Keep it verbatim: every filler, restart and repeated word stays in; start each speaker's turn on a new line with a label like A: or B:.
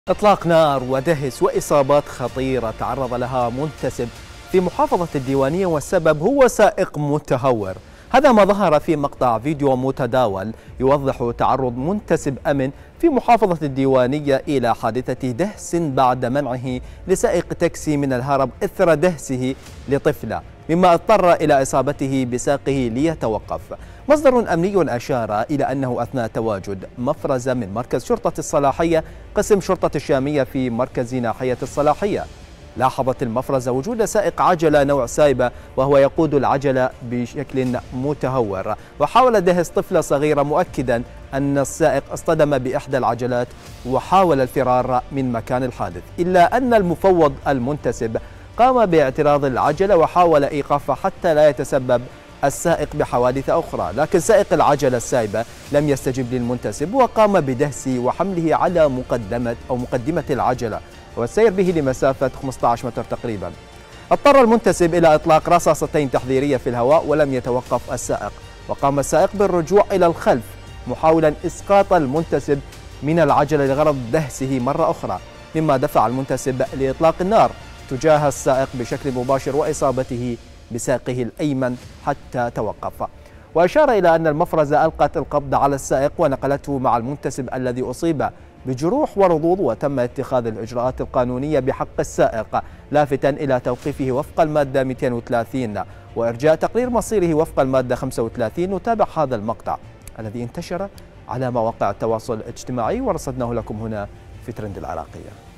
A: إطلاق نار ودهس وإصابات خطيرة تعرض لها منتسب في محافظة الديوانية، والسبب هو سائق متهور. هذا ما ظهر في مقطع فيديو متداول يوضح تعرض منتسب أمن في محافظة الديوانية إلى حادثة دهس بعد منعه لسائق تاكسي من الهرب إثر دهسه لطفلة، مما اضطر إلى إصابته بساقه ليتوقف. مصدر أمني أشار إلى أنه أثناء تواجد مفرزة من مركز شرطة الصلاحية قسم شرطة الشامية في مركز ناحية الصلاحية، لاحظت المفرزة وجود سائق عجلة نوع سايبة وهو يقود العجلة بشكل متهور، وحاول دهس طفلة صغيرة، مؤكدا أن السائق اصطدم بإحدى العجلات وحاول الفرار من مكان الحادث، إلا أن المفوض المنتسب قام باعتراض العجلة وحاول إيقافها حتى لا يتسبب السائق بحوادث أخرى، لكن سائق العجلة السايبة لم يستجب للمنتسب وقام بدهسه وحمله على مقدمة أو مقدمة العجلة والسير به لمسافة خمسة عشر متر تقريبا. اضطر المنتسب إلى إطلاق رصاصتين تحذيرية في الهواء ولم يتوقف السائق، وقام السائق بالرجوع إلى الخلف محاولا إسقاط المنتسب من العجلة لغرض دهسه مرة أخرى، مما دفع المنتسب لإطلاق النار تجاه السائق بشكل مباشر وإصابته بساقه الأيمن حتى توقف. وأشار إلى أن المفرزة ألقت القبض على السائق ونقلته مع المنتسب الذي أصيب بجروح ورضوض، وتم اتخاذ الإجراءات القانونية بحق السائق، لافتا إلى توقيفه وفق المادة مئتين وثلاثين وإرجاء تقرير مصيره وفق المادة خمسة وثلاثين. نتابع هذا المقطع الذي انتشر على مواقع التواصل الاجتماعي ورصدناه لكم هنا في ترند العراقية.